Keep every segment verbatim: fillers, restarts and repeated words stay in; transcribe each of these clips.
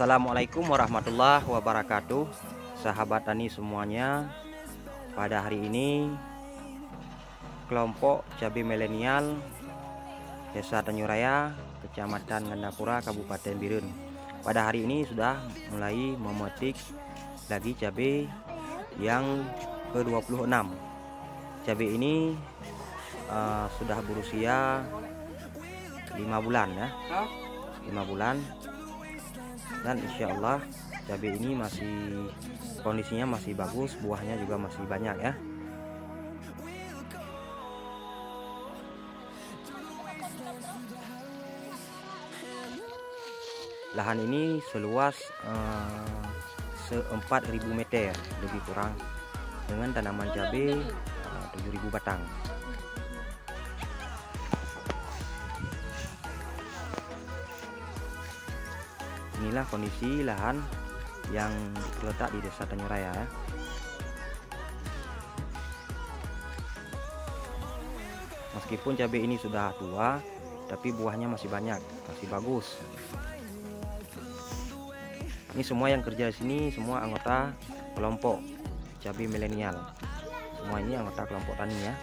Assalamualaikum warahmatullahi wabarakatuh, sahabat tani semuanya. Pada hari ini kelompok cabai milenial Desa Tanjung Raya, Kecamatan Gandapura, Kabupaten Birun, pada hari ini sudah mulai memetik lagi cabai yang ke dua puluh enam. Cabai ini uh, sudah berusia lima bulan ya, lima bulan. Dan insya Allah cabai ini masih kondisinya masih bagus, buahnya juga masih banyak ya. Lahan ini seluas eh, se-empat ribu meter lebih kurang, dengan tanaman cabai eh, tujuh ribu batang. Inilah kondisi lahan yang terletak di Desa Tanjung Raya ya. Meskipun cabai ini sudah tua, tapi buahnya masih banyak, masih bagus. Ini semua yang kerja di sini semua anggota kelompok cabai milenial. Semua ini anggota kelompok tani ya.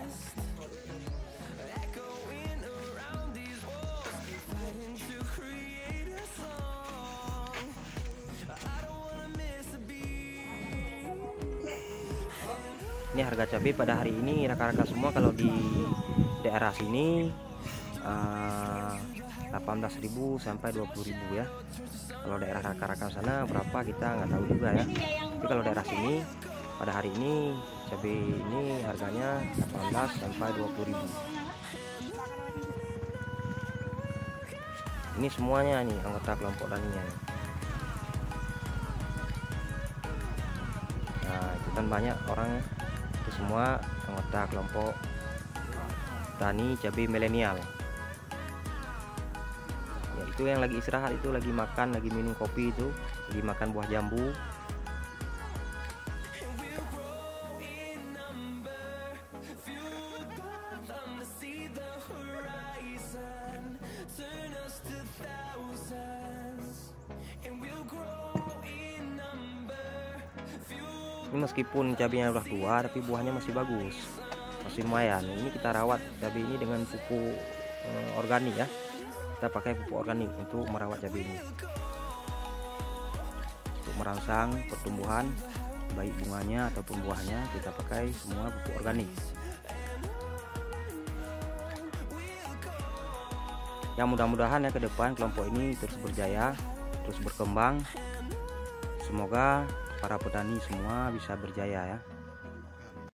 Ini harga cabai pada hari ini rekan-rekan semua, kalau di daerah sini uh, delapan belas ribu sampai dua puluh ribu ya. Kalau daerah rekan-rekan sana berapa kita nggak tahu juga ya. Tapi kalau daerah sini pada hari ini cabai ini harganya delapan belas sampai dua puluh ribu. Ini semuanya nih anggota kelompok taninya. Nah, itu kan banyak orang, itu semua anggota kelompok tani cabai milenial. Ya, itu yang lagi istirahat itu lagi makan, lagi minum kopi, itu lagi makan buah jambu. Ini meskipun cabainya udah tua, tapi buahnya masih bagus, masih lumayan. Ini kita rawat cabai ini dengan pupuk eh, organik ya. Kita pakai pupuk organik untuk merawat cabai ini, untuk merangsang pertumbuhan baik bunganya ataupun buahnya. Kita pakai semua pupuk organik. Yang mudah-mudahan ya ke depan kelompok ini terus berjaya, terus berkembang. Semoga para petani semua bisa berjaya ya.